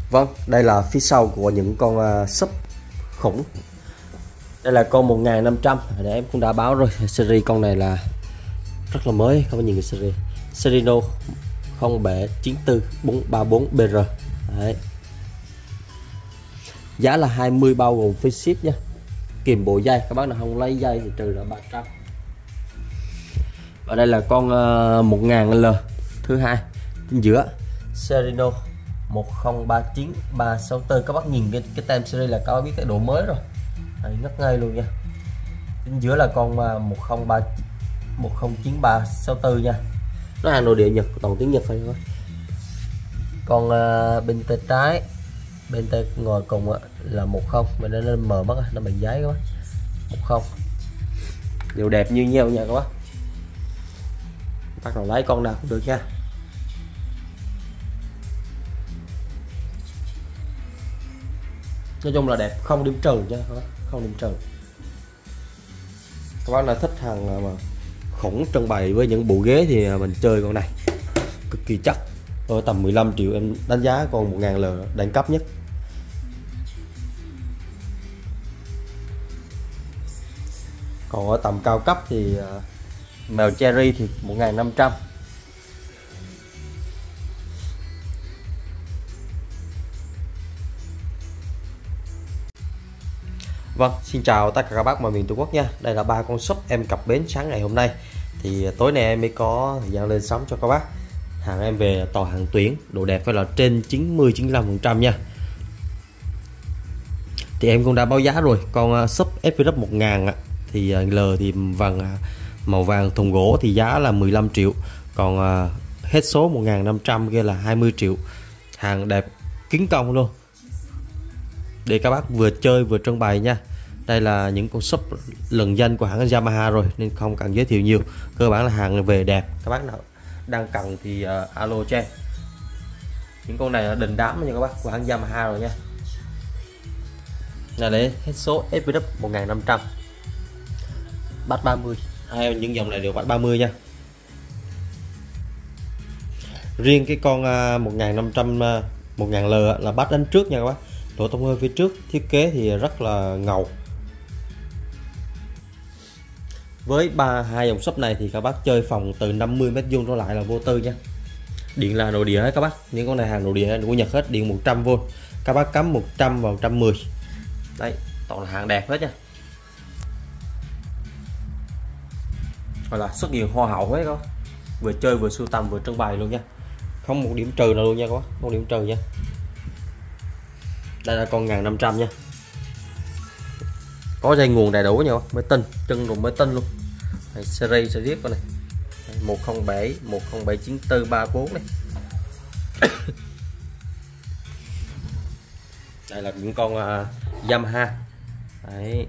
Vâng, đây là phía sau của những con súp khủng. Đây là con 1500, để em cũng đã báo rồi. Series con này là rất là mới, không có nhìn cái series Serino 079434BR. Đấy. Giá là 20 bao gồm phí ship nha. Kìm bộ dây, các bác nào không lấy dây thì trừ là 300. Ở đây là con 1000L thứ hai trên giữa, Serino 1039364. Các bác nhìn cái tem series là các bác biết cái độ mới rồi. Đấy, ngất ngay luôn nha. Trên giữa là con 109364 nha. Nó hàng nội địa Nhật, toàn tiếng Nhật thôi. Còn bên tay trái, bên tay ngồi cùng là 10, mà nó mờ mất, nó bằng giấy các bác. 10 đều đẹp như nhau nha các bác. Bắt đầu lấy con nào cũng được nha. Nói chung là đẹp, không điểm trừ nha các bác, không điểm trừ. Các bác nào thích hàng mà khủng trưng bày với những bộ ghế thì mình chơi con này cực kỳ chắc. Ở tầm 15 triệu em đánh giá con 1000L đẳng cấp nhất. Còn ở tầm cao cấp thì mèo cherry thì 1500. Vâng, xin chào tất cả các bác mọi miền Tổ quốc nha. Đây là 3 con súp em cập bến sáng ngày hôm nay. Thì tối nay em mới có thời gian lên sóng cho các bác. Hàng em về toàn hàng tuyển, độ đẹp phải là trên 90-95% nha. Thì em cũng đã báo giá rồi. Con súp FVW 1000 thì L thì vàng màu vàng thùng gỗ thì giá là 15 triệu. Còn hết số 1500 kia là 20 triệu. Hàng đẹp kính công luôn, để các bác vừa chơi vừa trưng bày nha. Đây là những con súp lừng danh của hãng Yamaha rồi nên không cần giới thiệu nhiều, cơ bản là hàng về đẹp. Các bác nào đang cần thì alo cho em. Những con này là đình đám nha các bác, của hãng Yamaha rồi nha. Là để hết số FVW 1500 bắt 30, những dòng này đều bắt 30 nha. Riêng cái con 1500 1000L là bắt đánh trước nha các bác. Độ tông hơi phía trước thiết kế thì rất là ngầu. Với hai dòng súp này thì các bác chơi phòng từ 50m² trở lại là vô tư nha. Điện là nội địa hết các bác, những con này hàng nội địa của Nhật hết, điện 100V. Các bác cắm 100 vào 110. Đấy, toàn là hàng đẹp hết nha. Gọi là xuất hiện hoa hậu hết các bác. Vừa chơi vừa sưu tầm vừa trưng bày luôn nha. Không một điểm trừ nào luôn nha các bác, không điểm trừ nha. Đây là con 1500 nha. Có dây nguồn đầy đủ nha, mới tinh, chân rùng mới tinh luôn. Đây, series con này. Đây, 107 1079434 này. Đây là những con Yamaha. Đấy.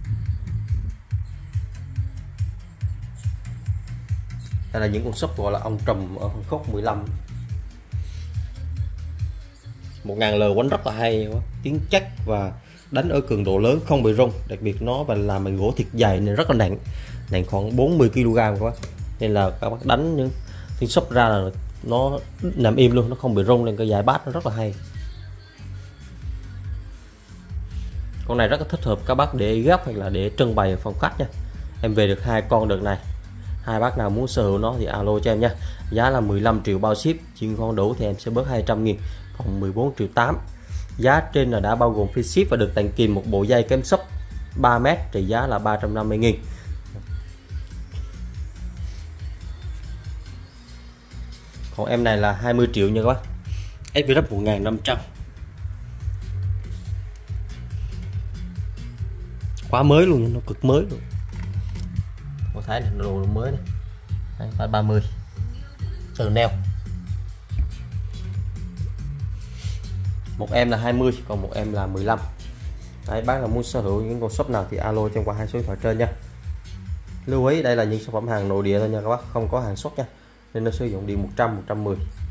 Đây là những con súp gọi là ông trùm ở phân khúc 15. 1000L quánh rất là hay, tiếng chắc và đánh ở cường độ lớn không bị rung. Đặc biệt nó và làm bằng gỗ thiệt dày nên rất là nặng, nặng khoảng 40kg các bác. Nên là các bác đánh những tiếng súp ra là nó nằm im luôn, nó không bị rung, nên cái giải bass nó rất là hay. Con này rất là thích hợp các bác để gấp hay là để trưng bày ở phòng khách nha. Em về được 2 con đợt này. Hai bác nào muốn sở hữu nó thì alo cho em nha. Giá là 15 triệu bao ship, chuyên con đủ thì em sẽ bớt 200.000, còn 14 triệu 8. Giá trên là đã bao gồm phí ship và được tặng kèm một bộ dây kém súp 3m trị giá là 350.000. Còn em này là 20 triệu nha các bác. FVW 1500. Quá mới luôn, nó cực mới luôn. Có thấy này, đồ mới này. Đây, 30 từ neo. Một em là 20, còn một em là 15. Đấy, bác nào muốn sở hữu những con súp nào thì alo trong qua 2 số điện thoại trên nha. Lưu ý đây là những sản phẩm hàng nội địa thôi nha các bác, không có hàng xuất nha, nên nó sử dụng điện 100 110.